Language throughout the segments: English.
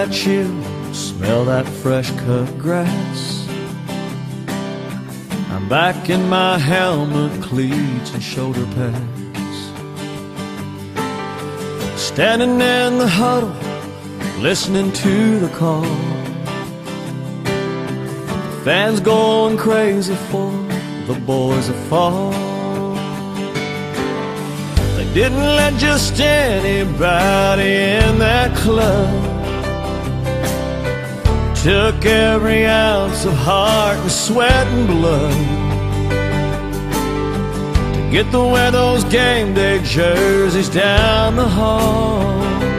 that chill, smell that fresh cut grass. I'm back in my helmet, cleats and shoulder pads, standing in the huddle, listening to the call. Fans going crazy for the boys that fall. They didn't let just anybody in that club. Took every ounce of heart and sweat and blood to get to wear those game day jerseys down the hall.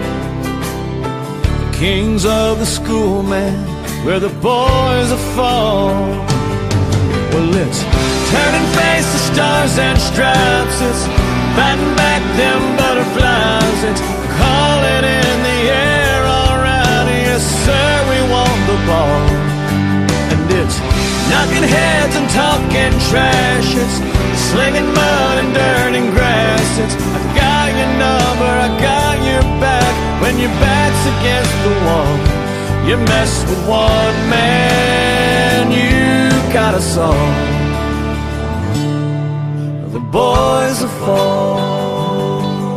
The kings of the school, man, where the boys are fall. Well, it's turn and face the stars and stripes. It's fighting back them butterflies. It's calling in the air all right. Yes, sir, we want the ball. And it's knocking heads and talking trash. It's slinging mud and dirt and grass. It's I got your number, I got your back. When your back's against the wall, you mess with one man, you got us all. The boys will fall.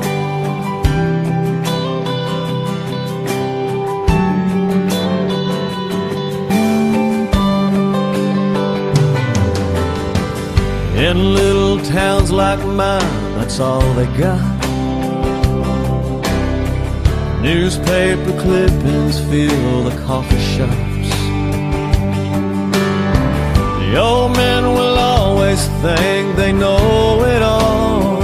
In little towns like mine, that's all they got. Newspaper clippings fill the coffee shops. The old men will always think they know it all.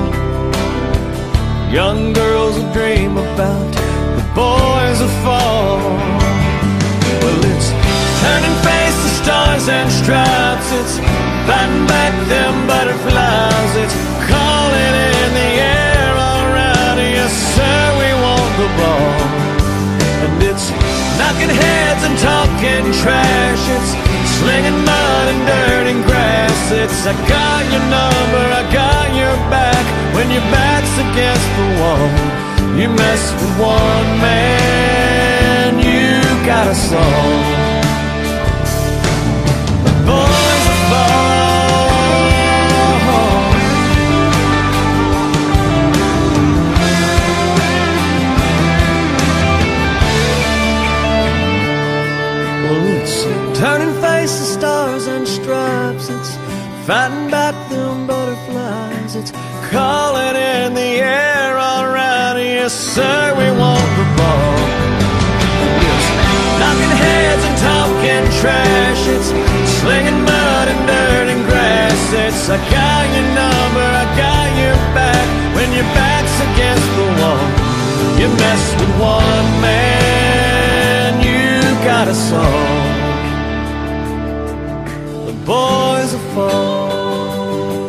Young girls will dream about the boys that fall. Well, it's turn and face the stars and stripes. It's fighting back them butterflies. It's calling in the air all right. Yes, sir, we want the ball. And it's knocking heads and talking trash. It's slinging mud and dirt and grass. It's I got your number, I got your back. When your back's against the wall, you mess with one man, you got us all. The boys will fall. Turn and face the stars and stripes. It's fighting back them butterflies. It's calling in the air all right. Yes, sir, we want the ball. It's knocking heads and talking trash. It's slinging mud and dirt and grass. It's I got your number, I got your back. When your back's against the wall, you mess with one man, you got us all. Boys will fall.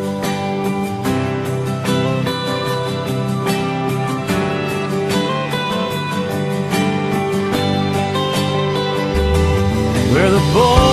We're the boys.